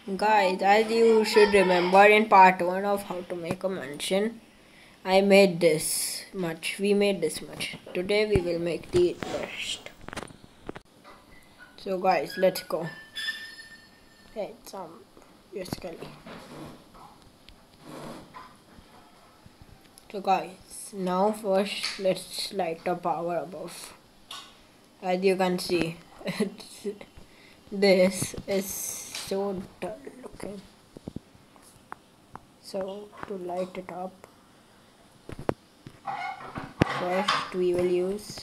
Guys, as you should remember in part 1 of how to make a mansion, I made this much. We made this much. Today we will make the rest. So guys, let's go. Hey, yes, Kelly. So guys, now first let's light the power above. As you can see, this is so dull looking. So to light it up, first we will use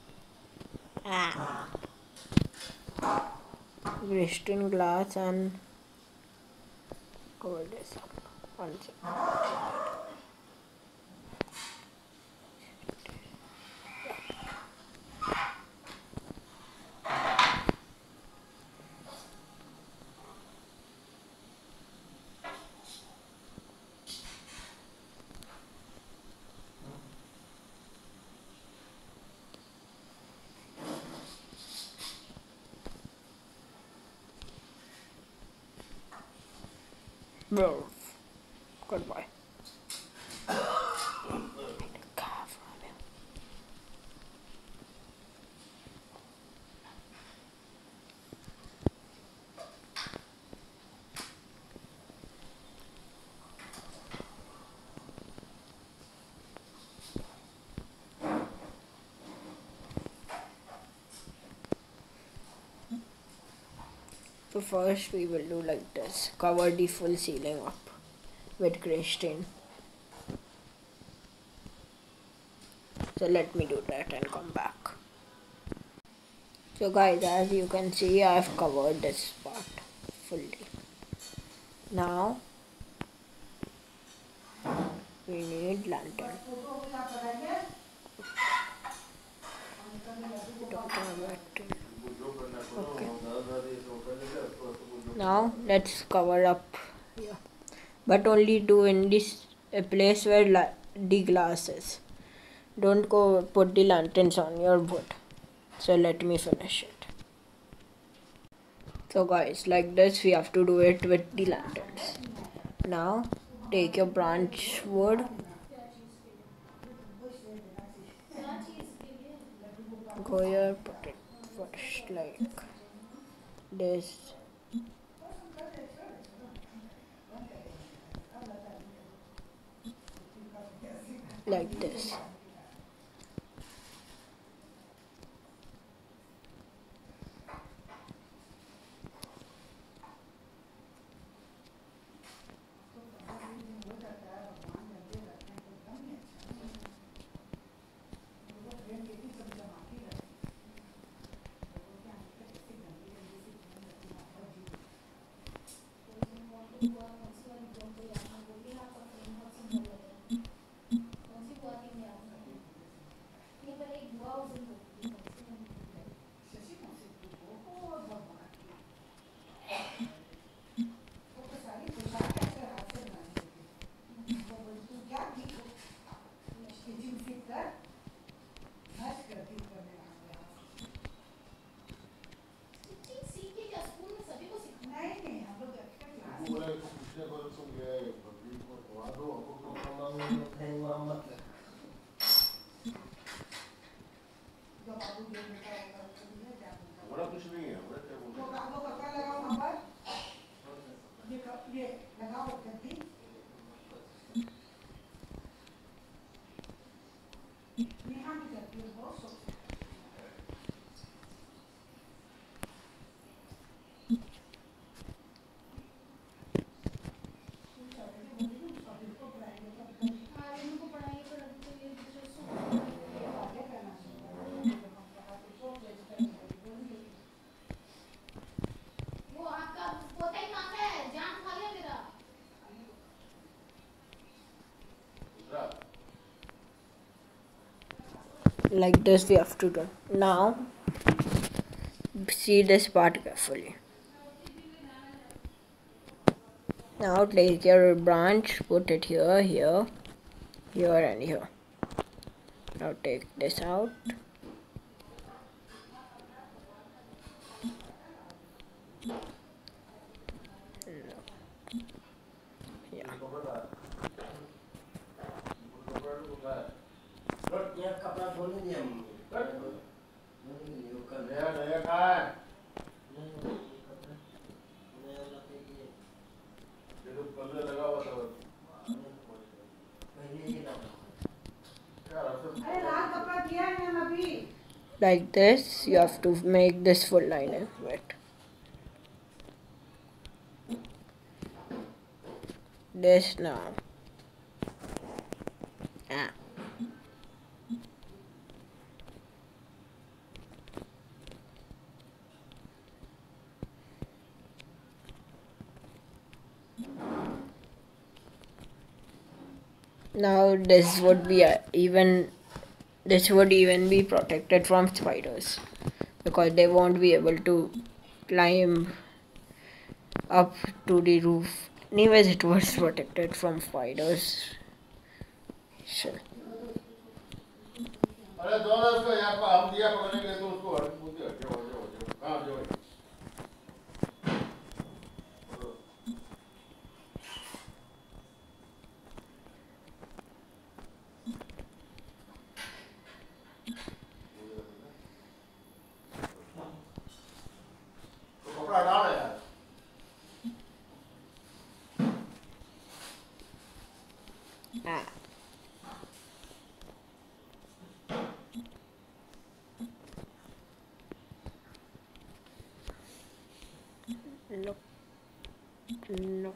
Christian glass and cover this up. One second. Bro, goodbye. So first we will do like this, cover the full ceiling up with gray stain. So let me do that and come back. So guys, as you can see, I have covered this part fully. Now we need lantern. Don't have it. Okay. Now let's cover up here, but only do in this a place where the glass is. Don't go put the lanterns on your wood. So let me finish it. So guys, like this we have to do it with the lanterns. Now take your branch wood, go here, put it first like this. Like this. Like this we have to do. Now see this part carefully. Now take your branch, put it here, here, here and here. Now take this out. Yeah. Like this, you have to make this full line. Wait. This now. Ah. Now this would be this would even be protected from spiders because they won't be able to climb up to the roof. Anyways, it was protected from spiders. Sure. अरे दोनों उसको यहाँ पर हम दिया पकड़ने के लिए तो उसको कहाँ जो कपड़ा डाल यार Ah. No. No.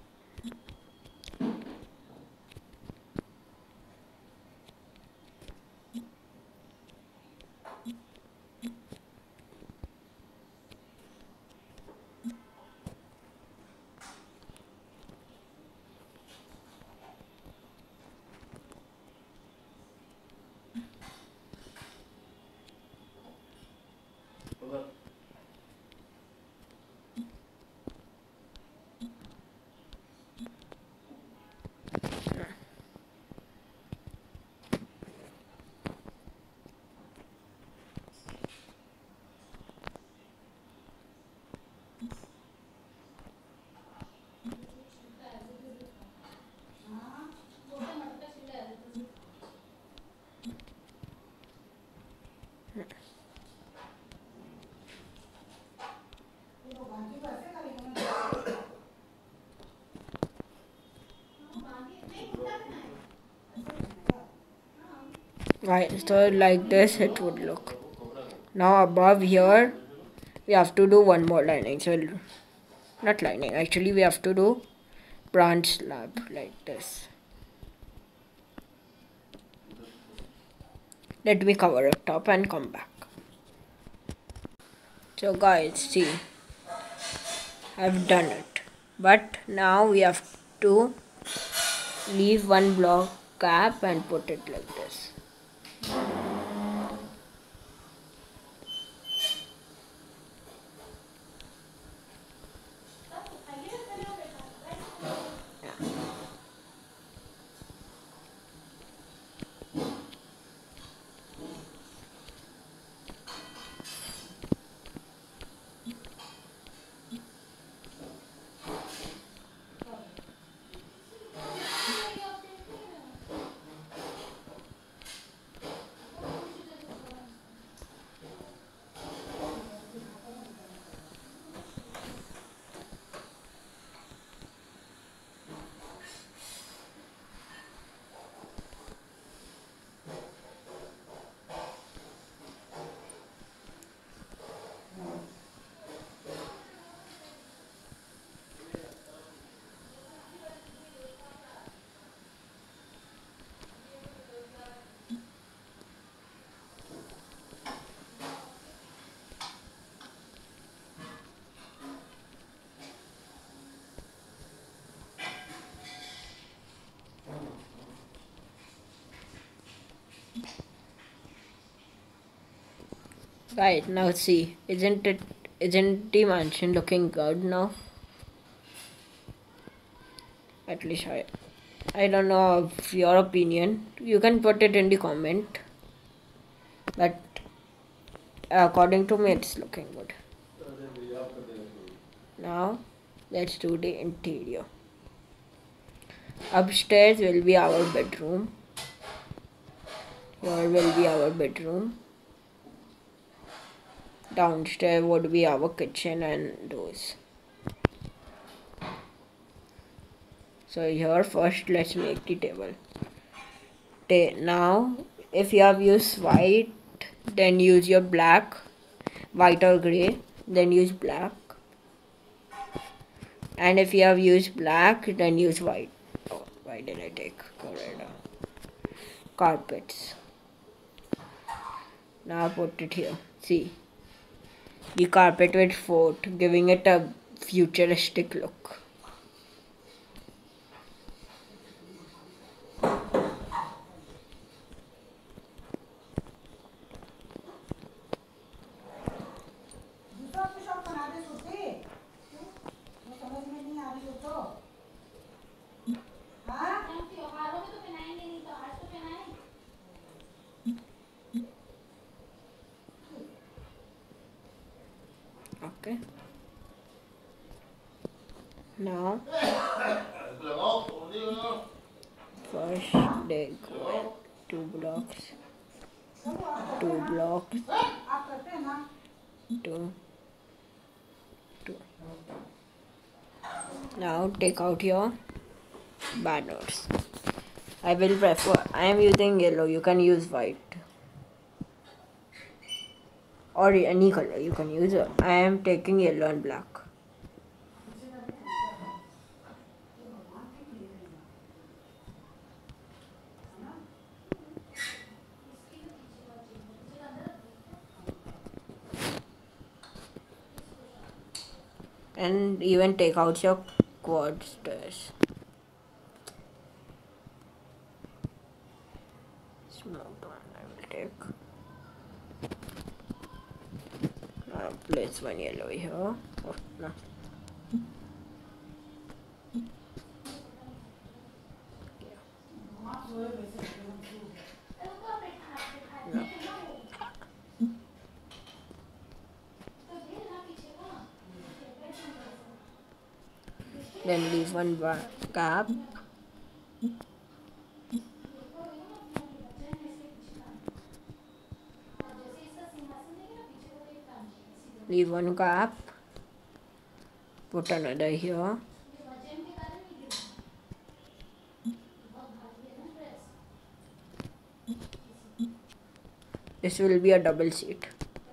Right, so like this it would look. Now above here we have to do one more lining. So not lining, actually we have to do branch slab like this. Let me cover it up and come back. So guys, see, I've done it. But now we have to leave one block gap and put it like this. Right, now see, isn't the mansion looking good now? At least I don't know of your opinion. You can put it in the comment. But according to me it's looking good. Now Let's do the interior. Upstairs will be our bedroom. Here will be our bedroom. Downstairs would be our kitchen and those. So here first let's make the table. Now if you have used white, then use your black, white or grey, then use black. And if you have used black, then use white. Oh, why did I take corridor? Carpets. Now put it here. See, the carpet with fort, giving it a futuristic look. Okay. Now, first dig 2 blocks, 2 blocks, 2. Now take out your banners. I am using yellow, you can use white. Or any color you can use. I am taking yellow and black. And even take out your quad stairs. Smoked one I will take. Now place one yellow here. Oh, no. No. Then leave one gap. Leave one gap. Put another here. This will be a double seat.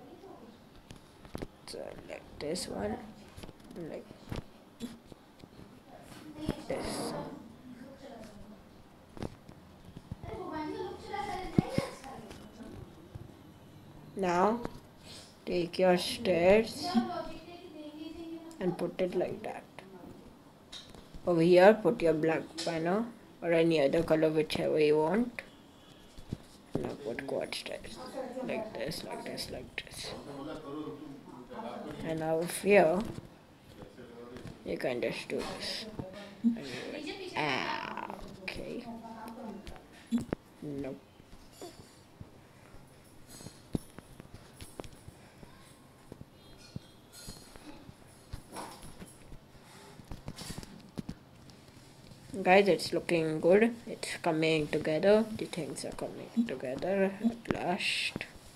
So like this one, like this. Now take your stairs and put it like that. Over here put your black banner or any other color, whichever you want. Now put quad stairs like this, like this, like this. And now here you can just do this. Okay. Nope. Guys, it's looking good. It's coming together. The things are coming together at last.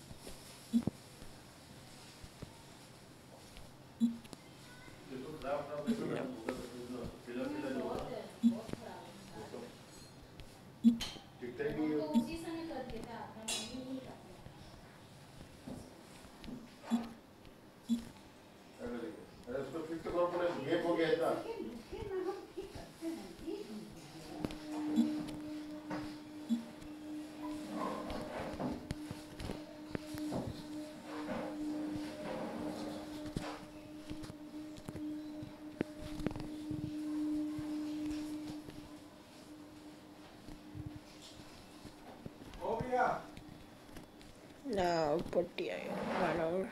Now put the one over.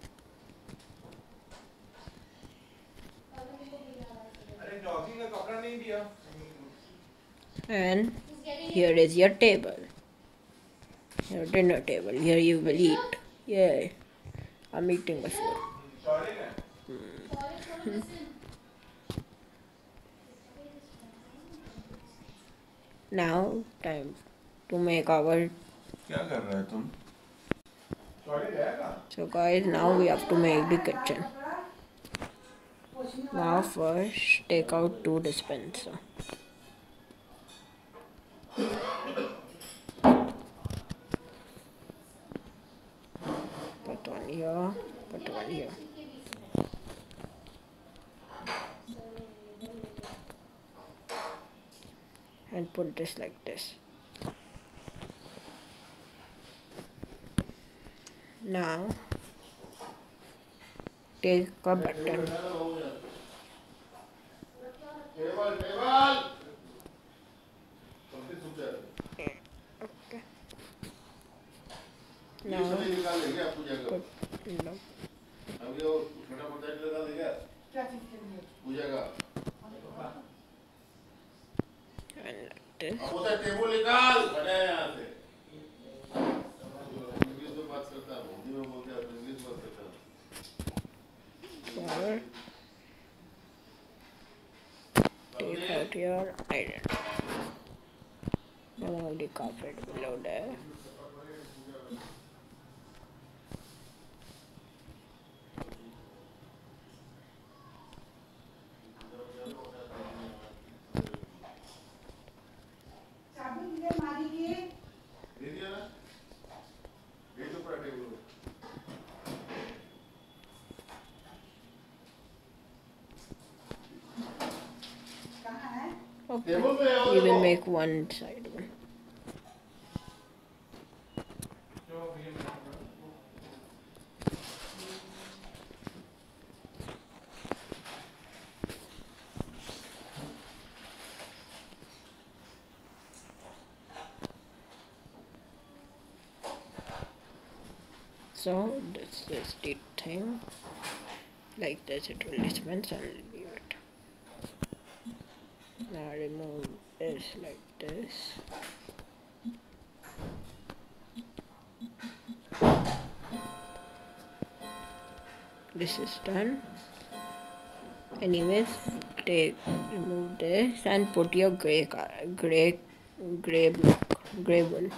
And here is your table, your dinner table. Here you will eat. Yay! I'm eating my food. Now time to make our. क्या कर रहे हो तुम? So guys, now we have to make the kitchen. Now first take out 2 dispenser. Put one here, put one here. And put this like this. Now take a button. Okay. Now put no. And like this. Or take out your iron. Remove the carpet below there. Okay. We will make one side one. So this is the thing. Like this it will dispense and leave it. Now remove this like this. This is done. Anyways, remove this and put your gray one.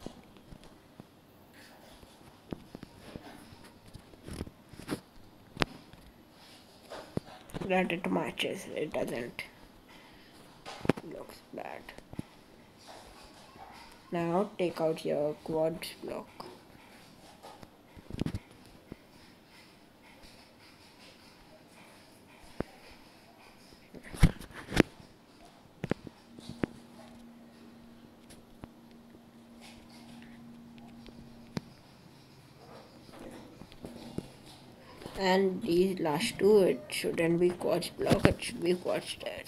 That it matches. It doesn't looks bad. Now take out your quartz block. And these last two, it shouldn't be quartz block, it should be quartz stairs.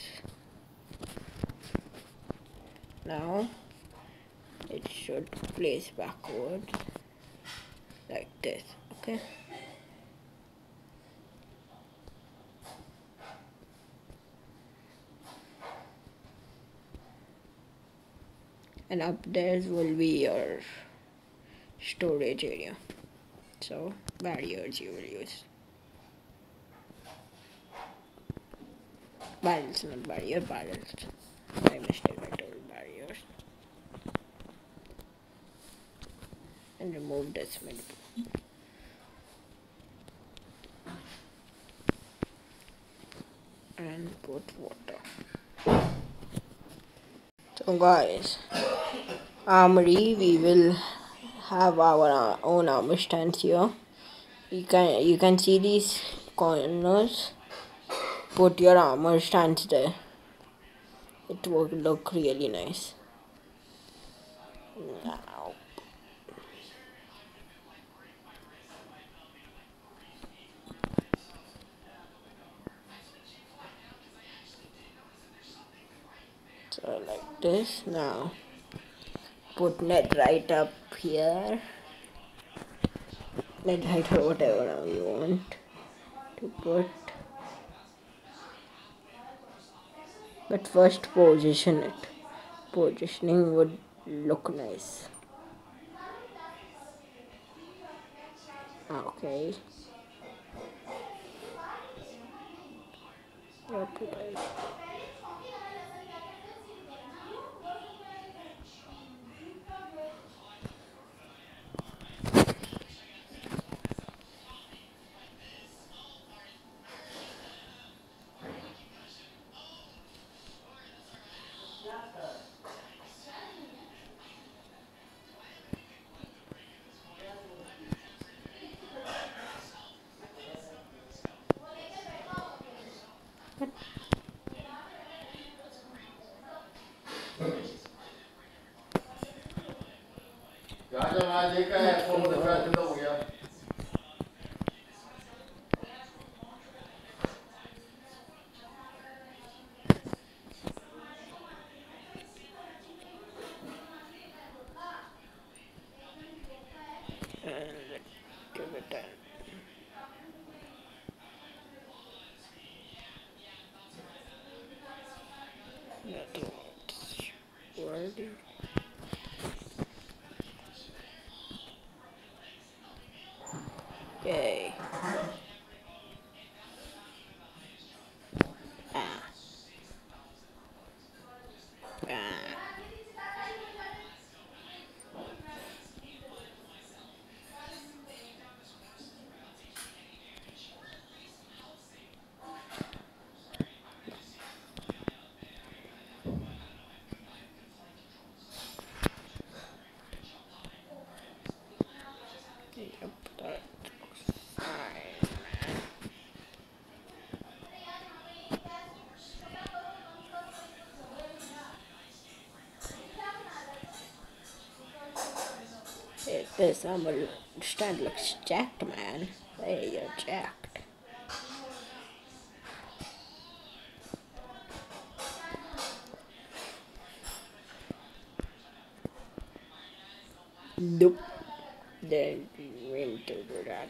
Now it should place backwards like this, okay? And up there will be your storage area. So barriers you will use. Barrels, not barrier, barrels. My mistake, I told barriers. And remove this middle. And put water. So guys, armory, we will have our own armor stands here. You can see these corners. Put your armor stands there. It will look really nice. Now, so like this. Now put net right up here. Net right or whatever now you want to put. But first position it. Positioning would look nice. Okay. Nothing else. Worthy. Yay. Ah. Ah. Yep, that looks fine. Hey, this stand looks jacked, man. Hey, you're jacked. Nope. Didn't mean to do that.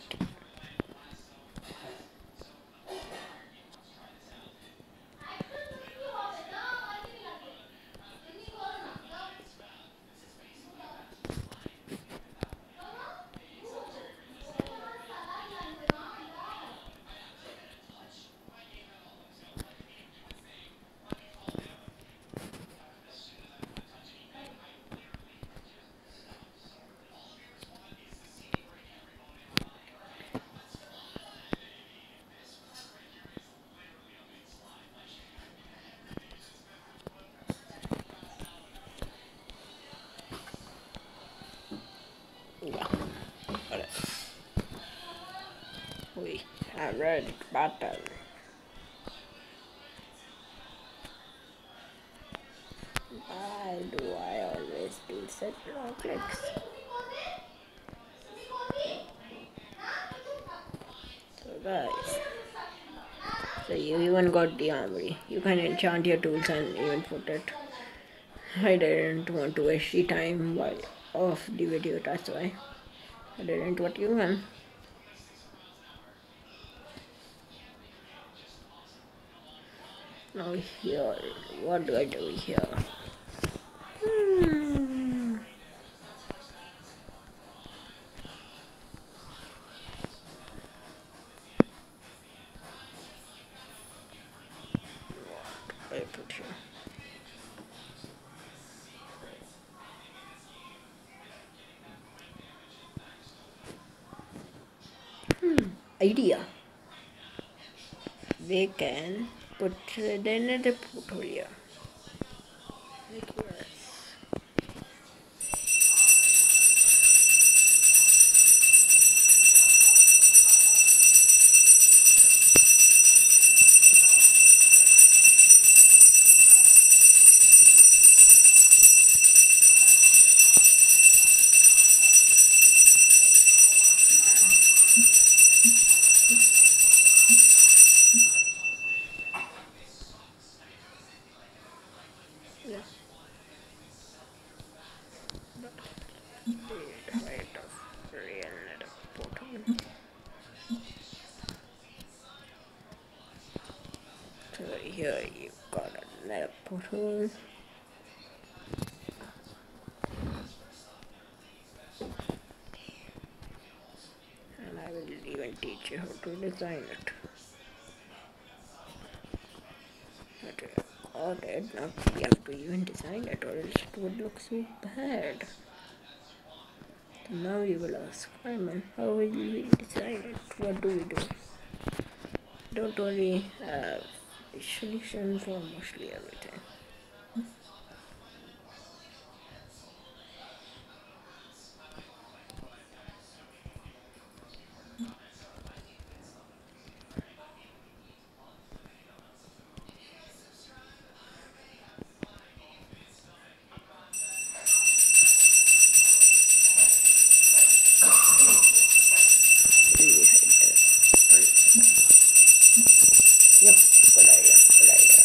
Yeah. Alright. We are ready to battle. Why do I always do such long clicks? So guys, so you even got the armory. You can enchant your tools and even put it. I didn't want to waste the time while off the video, that's why I didn't want you one. Now here, what do I do here? What do I put here? Idea. We can put another portal here. Like this. Yeah. The height of real nether portal. So here you got a nether portal. And I will even teach you how to design it. But got it, now you have to even design it or else it would look so bad. So now you will ask, Simon, how will we design it? What do we do? Don't worry, have a solution for mostly everything. We hide this one. Yep, good idea, good idea.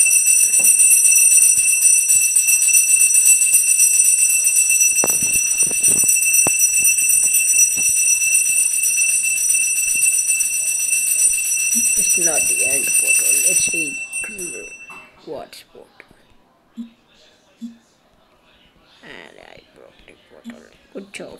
It's not the end portal, it's the quartz portal. And I broke the portal. Good job.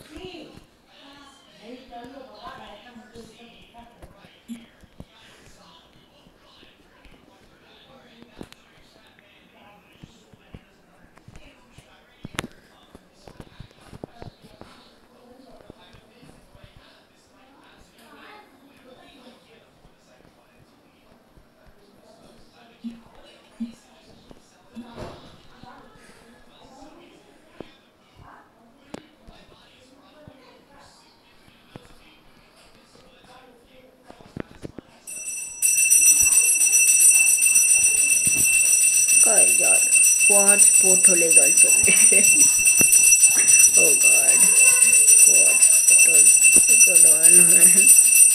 God, your quartz portal is also ready. Oh god. Quartz portal. Good one, man.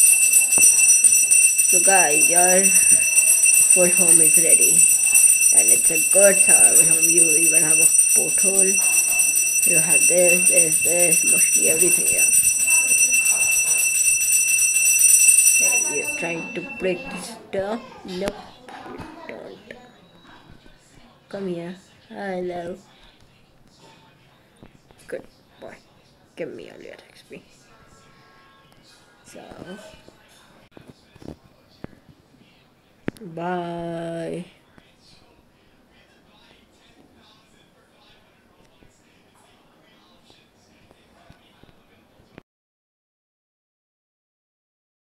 So guys, your full home is ready. And it's a good survival home. You even have a portal. You have this, mostly everything here. Hey, you're trying to break this stuff? Nope, you don't. Come here. Hello. Good boy. Give me all your XP. So, bye.